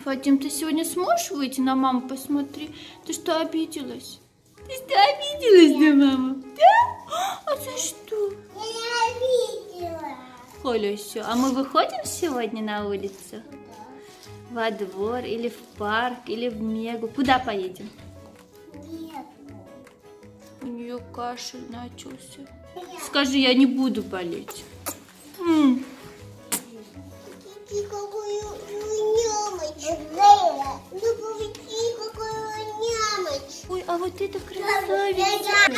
Фатим, ты сегодня сможешь выйти на маму? Посмотри. Ты что, обиделась? Ты что, обиделась на маму? Да? А за что? Я обидела. Оля, все. А мы выходим сегодня на улицу? Во двор, или в парк, или в Мегу. Куда поедем? Нет. У нее кашель начался. Скажи, я не буду болеть. Какую нямочку. Какую нямочку. Ой, а вот это красавица.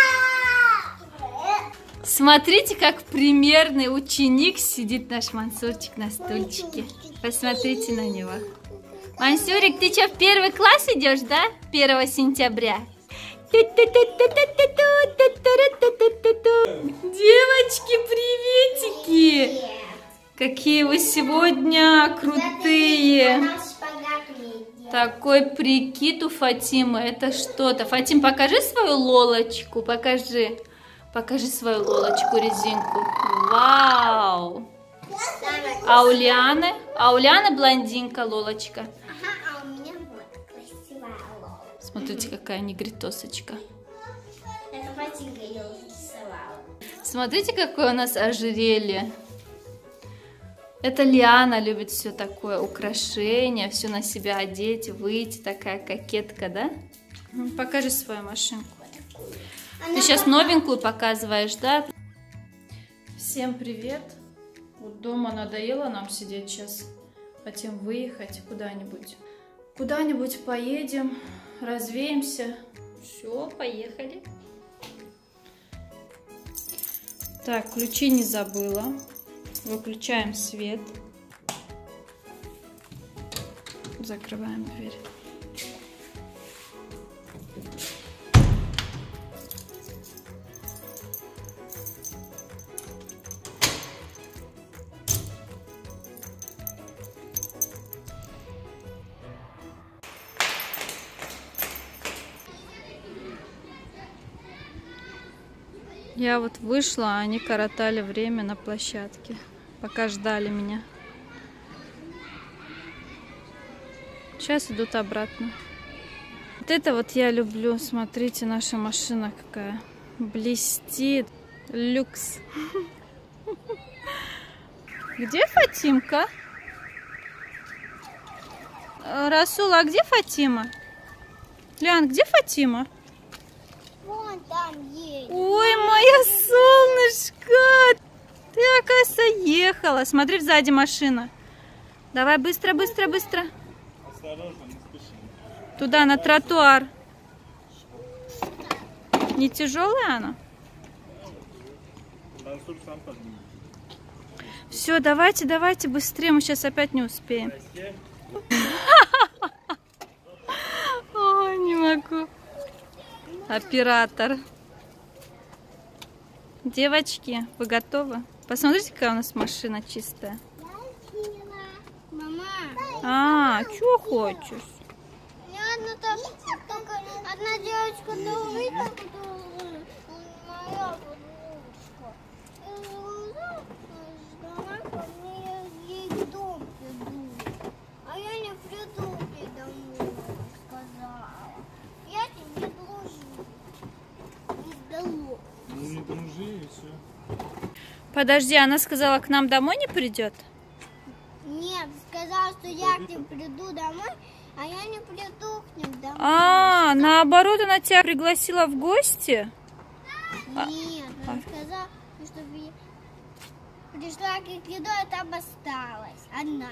Смотрите, как примерный ученик сидит наш Мансурчик на стульчике. Посмотрите на него. Мансурик, ты что, в 1 класс идешь, да? 1 сентября. Девочки, приветики! Какие вы сегодня крутые! Такой прикид у Фатимы, это что-то. Фатим, покажи свою лолочку, покажи. Покажи свою лолочку, резинку. Вау! А у Лианы? А у Лианы блондинка, лолочка. Ага, а у меня вот красивая лола. Смотрите, какая негритосочка. Это Фатинка ее рисовала. Смотрите, какое у нас ожерелье. Это Лиана любит все такое, украшение, все на себя одеть, выйти, такая кокетка, да? Покажи свою машинку. Ты сейчас новенькую показываешь, да? Всем привет. Вот дома надоело нам сидеть сейчас. Хотим выехать куда-нибудь. Куда-нибудь поедем, развеемся. Все, поехали. Так, ключи не забыла. Выключаем свет. Закрываем дверь. Я вот вышла, а они коротали время на площадке, пока ждали меня. Сейчас идут обратно. Вот это вот я люблю. Смотрите, наша машина какая. Блестит. Люкс. Где Фатимка? Расул, а где Фатима? Лян, где Фатима? Вон там есть. Ой, моя солнышко! Ты, оказывается, ехала. Смотри, сзади машина. Давай быстро, быстро, быстро. Осторожно, не спеши. Туда, на тротуар. Не тяжелая она? Мансур сам поднимет. Все, давайте, давайте быстрее. Мы сейчас опять не успеем. Ой, не могу. Оператор. Девочки, вы готовы? Посмотрите, какая у нас машина чистая. Мама. А, что хочешь? Только одна девочка моя подружка. Ей дом приду. А я не приду к домой, сказала. Я тебе дружу. Не сдалось. Ну не дружи и все. Подожди, она сказала, к нам домой не придет? Нет, сказала, что я к ним приду домой, а я не приду к ним домой. А, наоборот, она тебя пригласила в гости? Нет, она сказала, чтобы я пришла к их еду, а там осталась одна.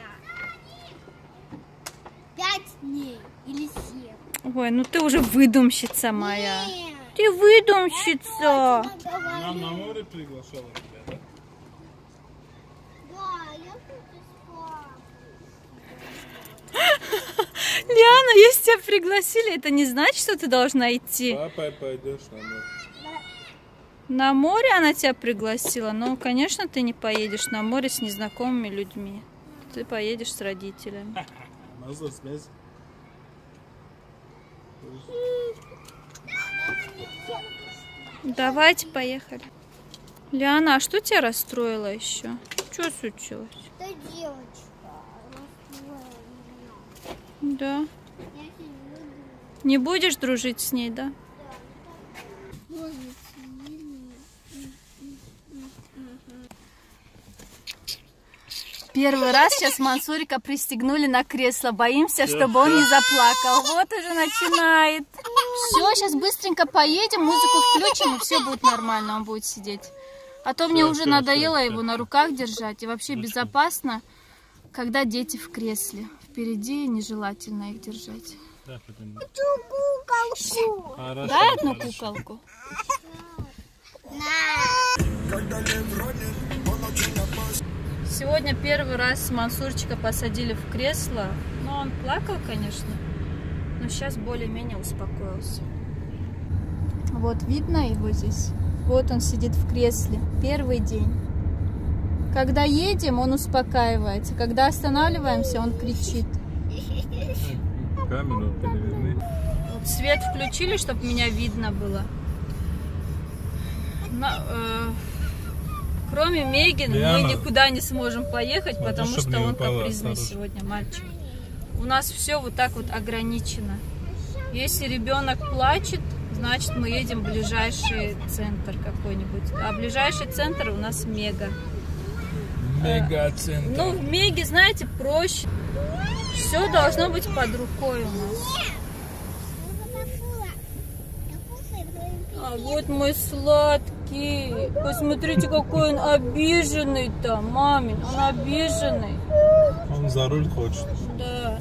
5 дней или 7. Ой, ну ты уже выдумщица моя. Нет. Ты выдумщица. Нам на море приглашала тебя, да? Да, я хочу спать. Лиана, если тебя пригласили, это не значит, что ты должна идти. Папой пойдешь на море. На море она тебя пригласила. Ну, конечно, ты не поедешь на море с незнакомыми людьми. Ты поедешь с родителями. Мазла связь. Давайте, поехали. Лиана, а что тебя расстроило еще? Что случилось? Та девочка расстроила меня. Да. Я сижу. Не будешь дружить с ней, да? Первый раз сейчас Мансурика пристегнули на кресло. Боимся, чтобы он не заплакал. Вот уже начинает. Все, сейчас быстренько поедем, музыку включим, и все будет нормально, он будет сидеть. А то мне уже надоело его на руках держать. И вообще безопасно, когда дети в кресле. Впереди нежелательно их держать. Куколку. Дай одну куколку. Сегодня первый раз Мансурчика посадили в кресло. Ну, он плакал, конечно, но сейчас более-менее успокоился. Вот видно его здесь? Вот он сидит в кресле. Первый день. Когда едем, он успокаивается. Когда останавливаемся, он кричит. Камеру переверни. Вот свет включили, чтобы меня видно было. Кроме Меган, мы никуда не сможем поехать, потому что он капризный сегодня мальчик. У нас все вот так вот ограничено. Если ребенок плачет, значит мы едем в ближайший центр какой-нибудь. А ближайший центр у нас Мега. Мега-центр. Ну, в Меге, знаете, проще. Все должно быть под рукой у нас. А вот мой сладкий. Посмотрите, какой он обиженный там, мамин. Он обиженный. Он за руль хочет. Да.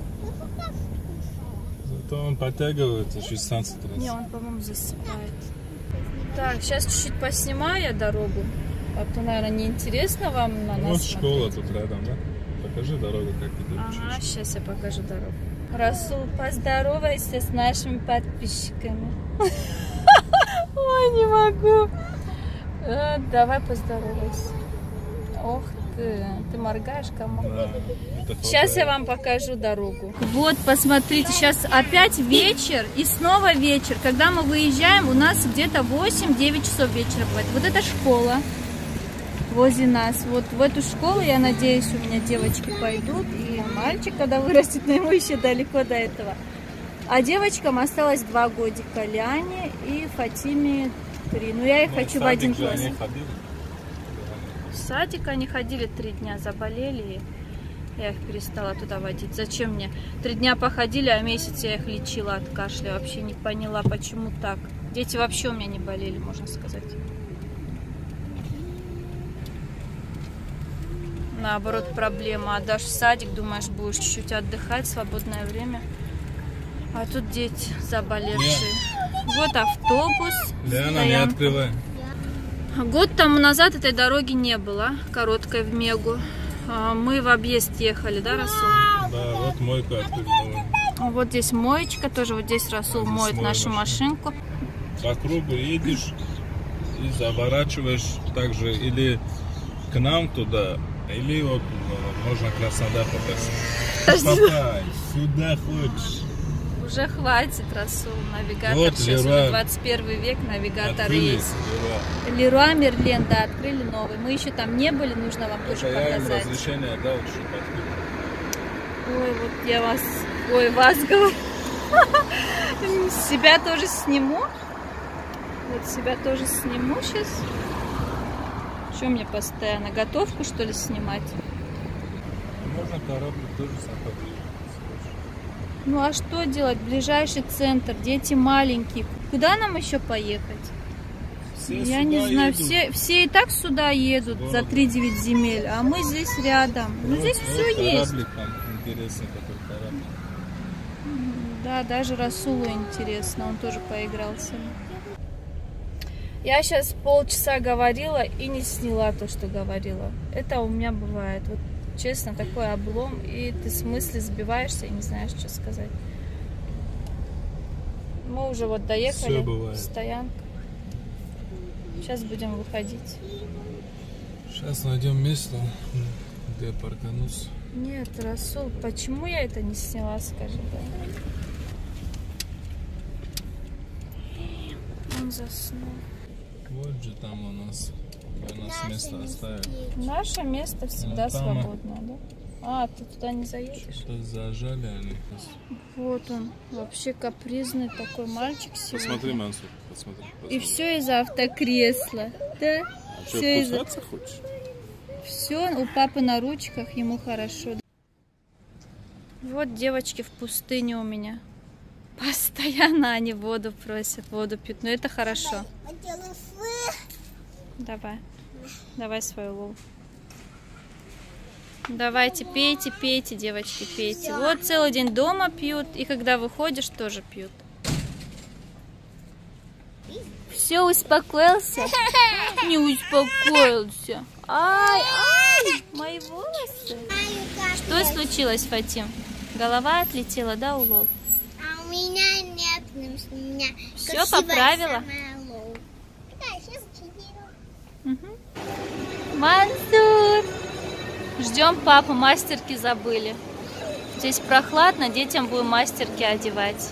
Зато он подтягивается 16 раз. Не, он, по-моему, засыпает. Так, сейчас чуть-чуть поснимаю я дорогу. А то, наверное, неинтересно вам на нас Вот смотреть. школа тут рядом, да? Покажи дорогу, как ты тут Ага, учишь. сейчас я покажу дорогу. Расул, поздоровайся с нашими подписчиками. Ой, не могу. Давай поздоровайся. Ох ты моргаешь кому? Да, это Сейчас я вам покажу дорогу. Вот, посмотрите, сейчас опять вечер и снова вечер. Когда мы выезжаем, у нас где-то 8-9 часов вечера бывает. Вот это школа возле нас. Вот в эту школу, я надеюсь, у меня девочки пойдут. И мальчик, когда вырастет, но ему еще далеко до этого. А девочкам осталось 2 годика. Лиане и Фатиме 3. Ну, я их хочу в 1 класс. В садик они ходили 3 дня, заболели, и я их перестала туда водить. Зачем мне? 3 дня походили, а месяц я их лечила от кашля. Вообще не поняла, почему так. Дети вообще у меня не болели, можно сказать. Наоборот, проблема. Отдашь в садик, думаешь, будешь чуть-чуть отдыхать, свободное время. А тут дети заболевшие. Вот автобус. Лиана, не открывай. Год тому назад этой дороги не было, короткой в Мегу. Мы в объезд ехали, да, Расул? Да, вот мойка открыли. Вот здесь моечка тоже, вот здесь Расул моет нашу машинку. По кругу едешь и заворачиваешь также или к нам туда, или вот можно Краснодар попасть. Попай, сюда хочешь. Уже хватит, Расул, навигатор. Вот, сейчас Леруа. уже 21 век, навигатор Открыли, есть. Леруа. Леруа Мерлен, да, открыли новый. Мы еще там не были, нужно вам тоже Это я им показать. разрешение дал, чтобы открыть. Ой, вот я вас, вас говорю. Себя тоже сниму. Вот себя тоже сниму сейчас. Что мне постоянно? Готовку, что ли, снимать? Можно корабль тоже сам. Ну а что делать? Ближайший центр, дети маленькие. Куда нам еще поехать? Я не знаю, все и так сюда едут за 3-9 земель, а мы здесь рядом. Ну здесь все есть. Там интересный такой корабль. Да, даже Расулу интересно, он тоже поиграл с ним. Я сейчас полчаса говорила и не сняла то, что говорила. Это у меня бывает. Вот честно, такой облом, и ты в смысле сбиваешься и не знаешь, что сказать. Мы уже вот доехали в стоянку. Сейчас будем выходить. Сейчас найдем место, где паркануться. Нет, Расул, почему я это не сняла, скажи, да? Он заснул. Вот же там у нас место оставили. Наше место всегда Ну, там, свободное, да? А, ты туда не заедешь? Что зажали они. Вот он, вообще капризный такой мальчик сегодня. Посмотри, Мансур, посмотри. И все из-за автокресла, да? А что, Все из-за... кусаться хочешь? Все у папы на ручках, ему хорошо. Вот девочки в пустыне у меня. Постоянно они воду просят, воду пьют. Но это хорошо. Давай. Давай свою лол. Давайте, пейте, пейте, девочки, пейте. Вот целый день дома пьют, и когда выходишь, тоже пьют. Все, успокоился? Не успокоился. Ай, ай, мои волосы. Что случилось, Фатим? Голова отлетела, да, у лол? А у меня нет, у меня все поправила? Да, сейчас угу. Мансур! Ждем папу, мастерки забыли. Здесь прохладно, детям будем мастерки одевать.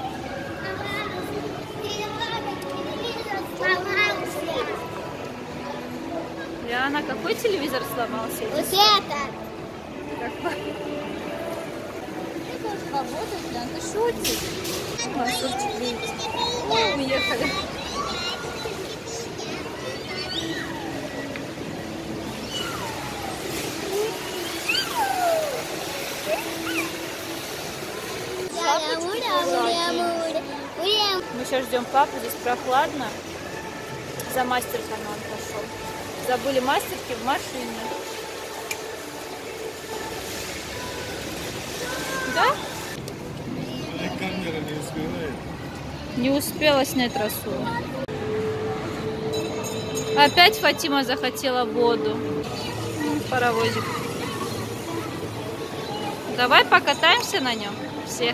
Лиана, какой телевизор сломался? Вот это! Какой? Ты можешь работать, Лиан, ты шутишь? Мансурчик, видите? Ой, уехали. Мы сейчас ждем папу, здесь прохладно. За мастерками он пошел. Забыли мастерки в машине. Да? Камера не успевает. Не успела снять Расула. Опять Фатима захотела воду. Паровозик. Давай покатаемся на нем. Все.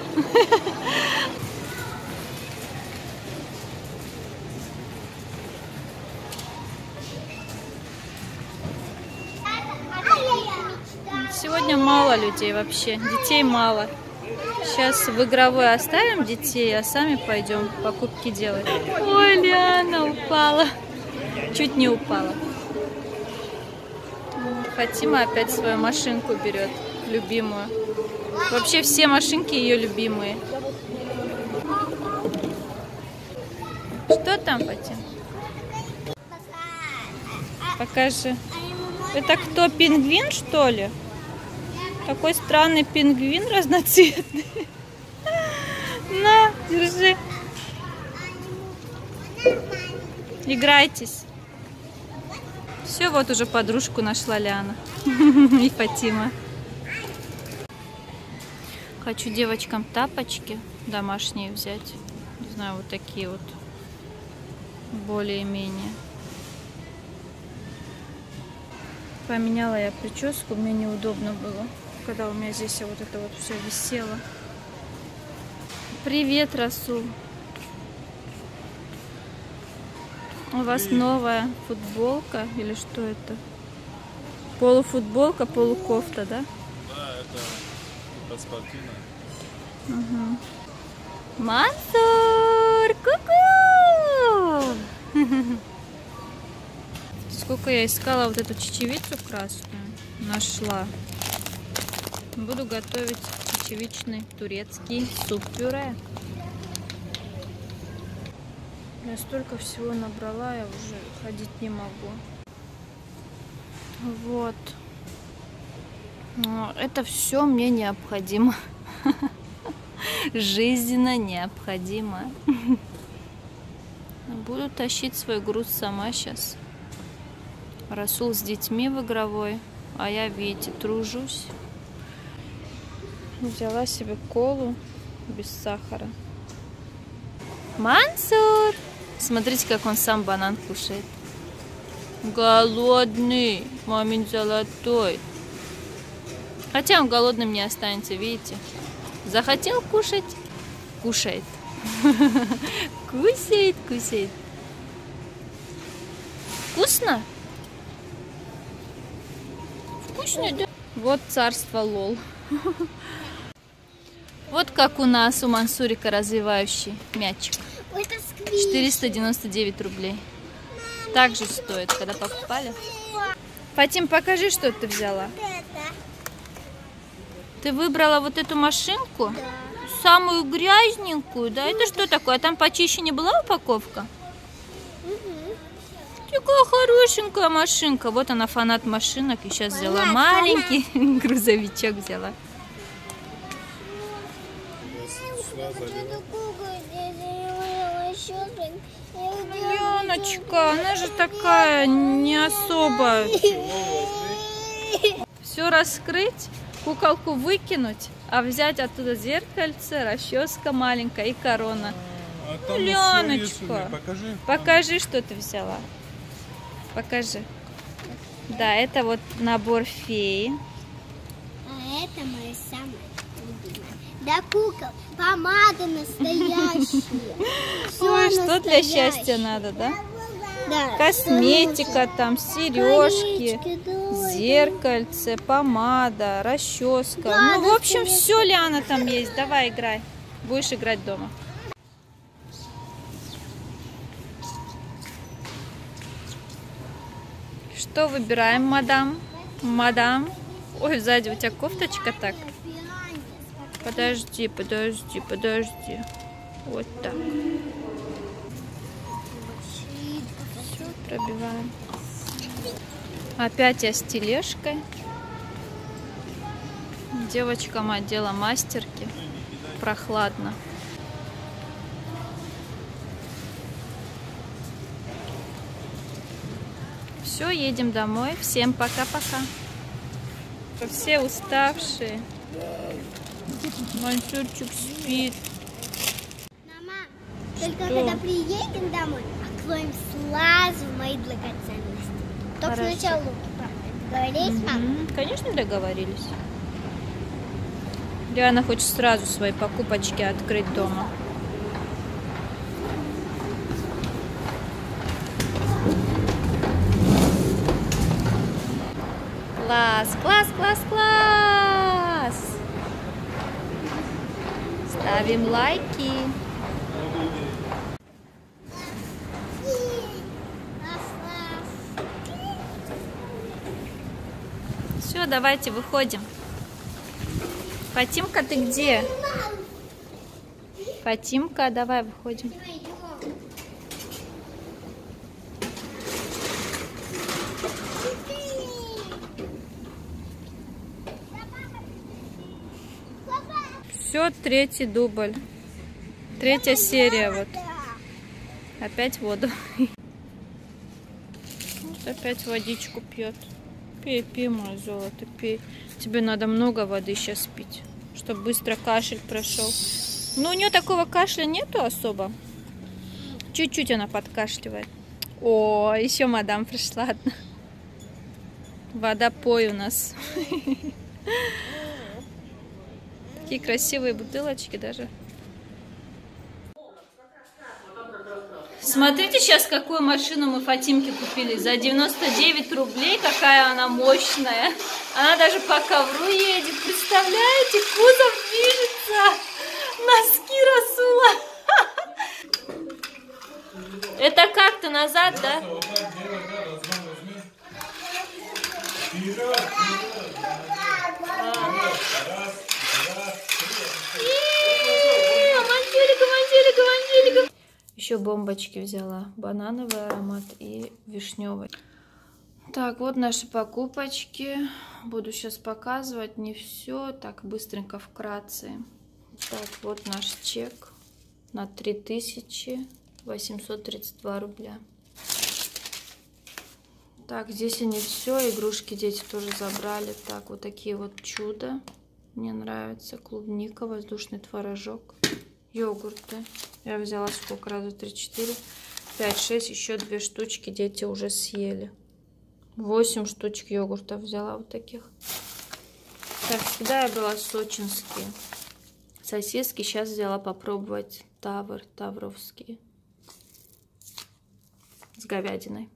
Сегодня мало людей вообще, детей мало. Сейчас в игровой оставим детей, а сами пойдем покупки делать. Ой, Лиана упала. Чуть не упала. Фатима опять свою машинку берет, любимую. Вообще все машинки ее любимые. Что там, Фатим? Покажи. Это кто, пингвин, что ли? Такой странный пингвин разноцветный. На, держи. Играйтесь. Все, вот уже подружку нашла Лиана и Фатима. Хочу девочкам тапочки домашние взять. Не знаю, вот такие вот. Более-менее. Поменяла я прическу, мне неудобно было, когда у меня здесь вот это вот все висело. Привет, Расул. У вас новая футболка или что это? Полуфутболка, полукофта, да? Да, это паспортина. Угу. Мансур! Ку-ку! Сколько я искала вот эту чечевицу красную, нашла. Буду готовить чечевичный турецкий суп-пюре. Я столько всего набрала, я уже ходить не могу. Вот. Но это все мне необходимо. Жизненно необходимо. Буду тащить свой груз сама сейчас. Расул с детьми в игровой, а я, видите, тружусь. Взяла себе колу без сахара. Мансур! Смотрите, как он сам банан кушает. Голодный, мамин золотой. Хотя он голодным не останется, видите? Захотел кушать? Кушает. Кусает, кусает. Вкусно? Вкусно, да? Вот царство лол. Вот как у нас у Мансурика развивающий мячик. 499 рублей. Так же стоит, когда покупали. Фатим, покажи, что ты взяла. Ты выбрала вот эту машинку? Да. Самую грязненькую, да? Это что такое? А там почище не была упаковка? Такая хорошенькая машинка. Вот она, фанат машинок. И сейчас взяла маленький грузовичок взяла. Яночка, она же такая не особо. Все раскрыть, куколку выкинуть, а взять оттуда зеркальце, расческа маленькая и корона. Яночка, покажи, что ты взяла. Покажи. Да, это вот набор феи. А это моя самая любимая. Да, кукол, помада настоящая. Ой, что для счастья надо, да? Да. Косметика там, сережки, Колечки, да. зеркальце, помада, расческа. Да, Ну, в общем, все, Лиана, там есть. Давай, играй. Будешь играть дома. Что выбираем, мадам? Мадам. Ой, сзади у тебя кофточка так. Подожди. Вот так. Все, пробиваем. Опять я с тележкой. Девочкам отдела мастерки. Прохладно. Все, едем домой. Всем пока-пока. Все уставшие. Мальчурчик спит. Мама, только когда приедем домой, откроем сразу мои драгоценности. Только Хорошо. сначала луки, правда. Договорились, мам? Конечно, договорились. Лиана хочет сразу свои покупочки открыть дома. Класс, класс, класс, класс! Ставим лайки. Все, давайте выходим. Фатимка, ты где? Фатимка, давай выходим. Все, третий дубль. Третья серия вот. Опять воду. Вот опять водичку пьет. Пей, пей, мое золото, пей. Тебе надо много воды сейчас пить, чтобы быстро кашель прошел. Ну, у нее такого кашля нету особо. Чуть-чуть она подкашливает. О, еще мадам пришла одна. Водопой у нас. Такие красивые бутылочки даже. Смотрите сейчас, какую машину мы Фатимке купили. За 99 рублей. Какая она мощная. Она даже по ковру едет. Представляете, кузов движется. Носки Расула. Это как-то назад, да? Манчелика. Еще бомбочки взяла. Банановый аромат и вишневый. Так, вот наши покупочки. Буду сейчас показывать не все. Так, быстренько вкратце. Так, вот наш чек на 3832 рубля. Так, здесь и не все. Игрушки дети тоже забрали. Так, вот такие вот чудо. Мне нравится. Клубника, воздушный творожок. Йогурты. Я взяла сколько? Раза 3, 4, 5, 6. Еще 2 штучки дети уже съели. 8 штучек йогурта взяла вот таких. Так, всегда я брала сочинские. Сосиски сейчас взяла попробовать тавровские. С говядиной.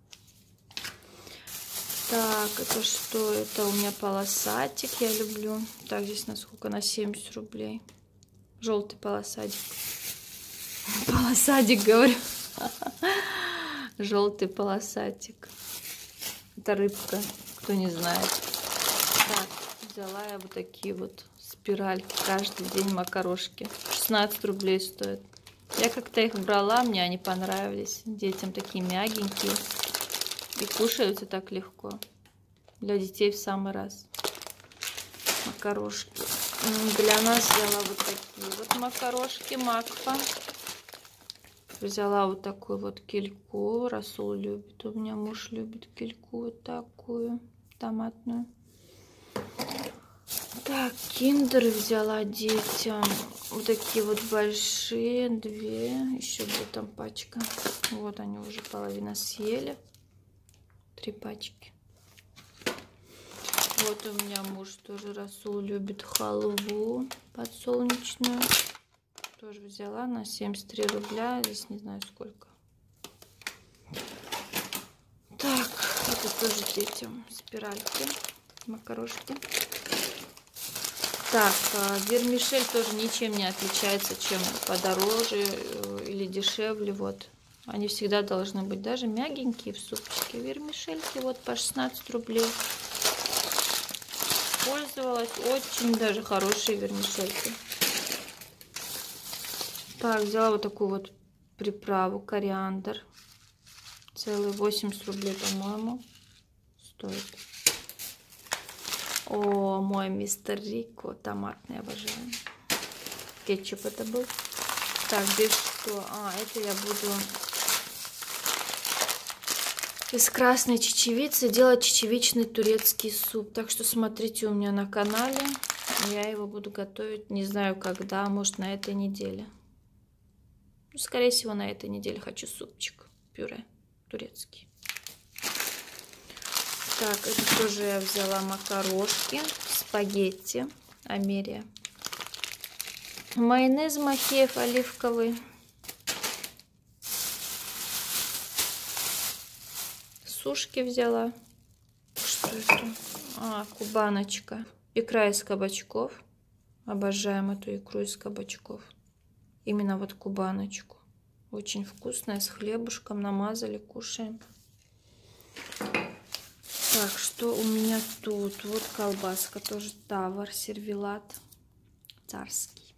Так, это что? Это у меня полосатик, я люблю. Так, здесь на сколько? На 70 рублей. Желтый полосатик. Полосатик, говорю. Желтый полосатик. Это рыбка, кто не знает. Так, взяла я вот такие вот спиральки. Каждый день макарошки. 16 рублей стоят. Я как-то их брала, мне они понравились. Детям такие мягенькие. И кушаются так легко. Для детей в самый раз. Макарошки. Для нас взяла вот такие вот макарошки Макфа. Взяла вот такую вот кильку. Расул любит. У меня муж любит кильку вот такую. Томатную. Так, киндер взяла детям. Вот такие вот большие. 2. Еще где там пачка. Вот они уже половина съели. 3 пачки. Вот у меня муж тоже, Расул, любит халву подсолнечную. Тоже взяла на 73 рубля. Здесь не знаю сколько. Так, это тоже детям спиральки, макарошки. Так, вермишель тоже ничем не отличается, чем подороже или дешевле. Вот. Они всегда должны быть даже мягенькие в супчике. Вермишельки вот по 16 рублей. Пользовалась, очень даже хорошие вермишельки. Так, взяла вот такую вот приправу, кориандр. Целые 80 рублей, по-моему, стоит. О, мой мистер Рико, томатный, обожаю. Кетчуп это был. Так, здесь что? Это я буду из красной чечевицы делать чечевичный турецкий суп. Так что смотрите у меня на канале. Я его буду готовить, не знаю когда, может на этой неделе. Ну, скорее всего, на этой неделе хочу супчик, пюре турецкий. Так, это тоже я взяла макарошки, спагетти, Америя. Майонез Махеев оливковый. Сушки взяла. Что это? Кубаночка. Икра из кабачков. Обожаем эту икру из кабачков. Именно вот кубаночку. Очень вкусная, с хлебушком намазали, кушаем. Так, что у меня тут? Вот колбаска, тоже Тавр, сервелат царский.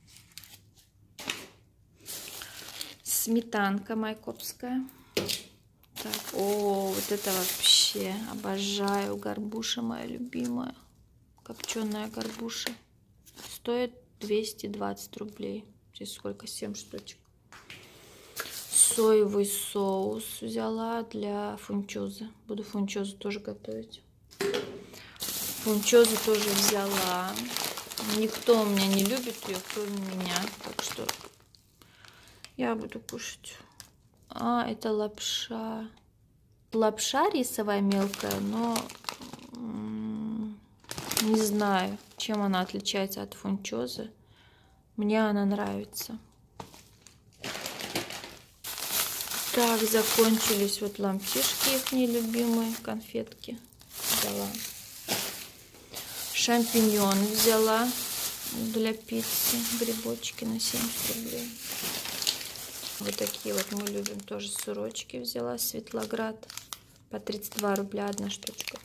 Сметанка майкопская. Так, вот это вообще обожаю. Горбуша моя любимая. Копченая горбуша. Стоит 220 рублей. Здесь сколько? 7 штучек. Соевый соус взяла для фунчозы. Буду фунчозу тоже готовить. Фунчозу тоже взяла. Никто у меня не любит ее, кроме меня. Так что я буду кушать. Это лапша. Лапша рисовая мелкая, но не знаю, чем она отличается от фунчозы. Мне она нравится. Так, закончились вот лампишки, их нелюбимые, конфетки взяла. Шампиньоны взяла для пиццы, грибочки на 70 рублей. Вот такие вот мы любим, тоже сырочки взяла, Светлоград, по 32 рубля одна штучка.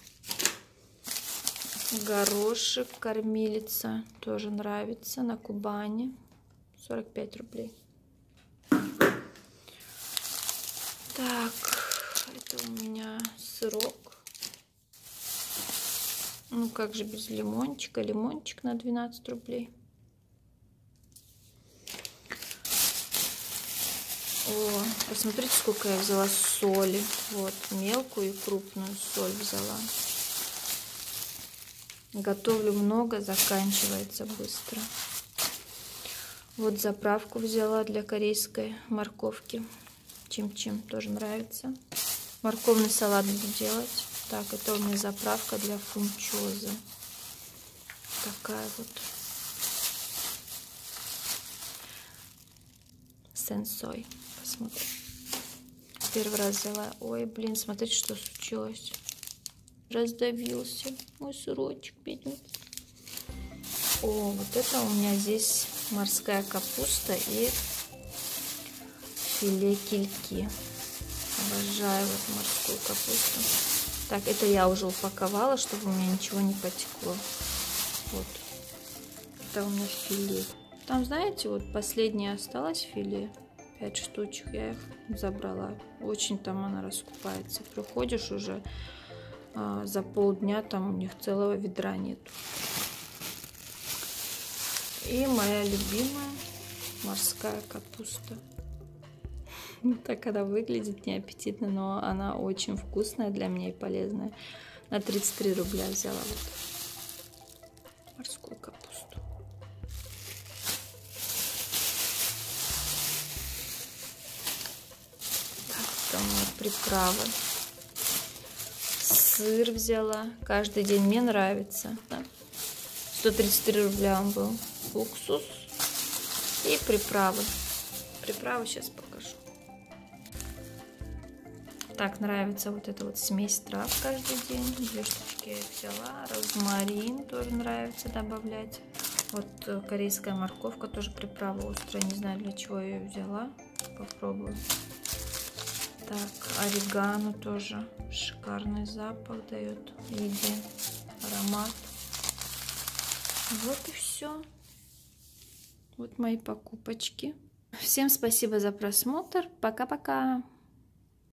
Горошек, кормилица, тоже нравится, на Кубани, 45 рублей. Так, это у меня сырок. Ну как же без лимончика? Лимончик на 12 рублей. Посмотрите, сколько я взяла соли. Вот, мелкую и крупную соль взяла. Готовлю много, заканчивается быстро. Вот заправку взяла для корейской морковки. Чим-чим тоже нравится. Морковный салат буду делать. Так, это у меня заправка для фунчозы. Такая вот. Сенсой. Посмотрим. Первый раз взяла. Ой, блин, смотрите, что случилось. Раздавился мой сырочек, бедный. Вот это у меня здесь морская капуста и филе кильки. Обожаю вот морскую капусту. Так, это я уже упаковала, чтобы у меня ничего не потекло. Вот. Это у меня филе. Там, знаете, вот последнее осталось филе. 5 штучек. Я их забрала. Очень там она раскупается. Приходишь уже за полдня, там у них целого ведра нет. И моя любимая морская капуста. Так она выглядит неаппетитно, но она очень вкусная для меня и полезная. На 33 рубля взяла вот морскую капусту. Так, это у меня приправы. Сыр взяла. Каждый день мне нравится. 133 рубля он был. Уксус и приправы. Приправы сейчас покажу. Так, нравится вот эта вот смесь трав каждый день. 2 штучки я взяла. Розмарин тоже нравится добавлять. Вот корейская морковка, тоже приправа острая. Не знаю, для чего я ее взяла. Попробую. Так, орегано тоже. Шикарный запах дает в еде. Аромат. Вот и все. Вот мои покупочки. Всем спасибо за просмотр. Пока-пока.